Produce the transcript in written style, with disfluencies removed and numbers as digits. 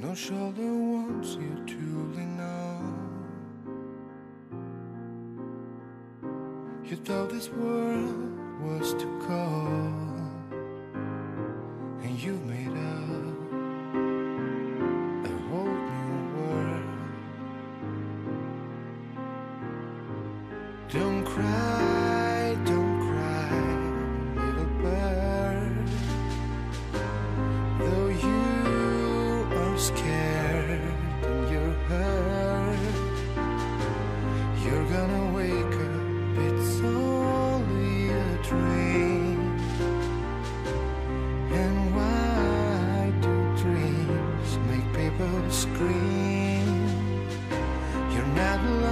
No shoulder wants you to lean on. You thought this world was too cold, and you've made up a whole new world. Don't cry, little bird. Though you are scared and you're hurt, you're gonna wake up, it's only a dream. And why do dreams make people scream? You're not